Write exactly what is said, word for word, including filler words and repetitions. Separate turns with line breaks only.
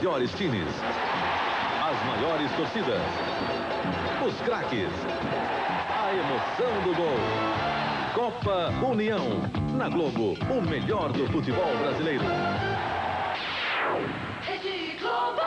melhores times, as maiores torcidas, os craques, a emoção do gol. Copa União. Na Globo, o melhor do futebol brasileiro.
Rede Globo!